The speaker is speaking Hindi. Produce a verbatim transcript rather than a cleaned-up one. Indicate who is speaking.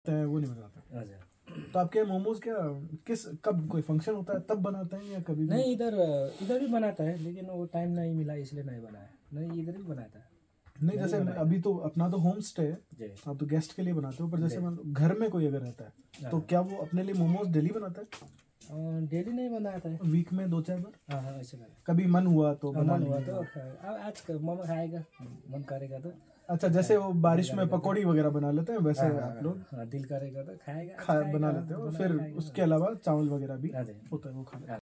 Speaker 1: है वो नहीं बनाते।
Speaker 2: अच्छा।
Speaker 1: तो आपके मोमोज क्या किस कब कोई फंक्शन होता है तब बनाते हैं या कभी भी?
Speaker 2: नहीं, इधर इधर भी बनाता है लेकिन वो टाइम नहीं मिला इसलिए नहीं बनाया। नहीं, इधर भी बनाता है।
Speaker 1: नहीं, जैसे अभी तो अपना तो होम स्टे है, आप तो गेस्ट के लिए बनाते हो, पर जैसे घर में कोई अगर रहता है तो क्या वो अपने लिए मोमोज डेली बनाता है?
Speaker 2: डेली नहीं बनाता है,
Speaker 1: वीक में दो चार बार।
Speaker 2: हाँ हाँ ऐसे
Speaker 1: कभी मन हुआ तो बना
Speaker 2: मन हुआ तो अब आज मोमो खाएगा, मन करेगा तो।
Speaker 1: अच्छा, जैसे वो बारिश में पकौड़ी वगैरह बना लेते हैं वैसे आप लोग?
Speaker 2: हाँ, दिल करेगा तो खाएगा,
Speaker 1: खा बना लेते हो, फिर उसके अलावा चावल वगैरह भी होता है वो खाना।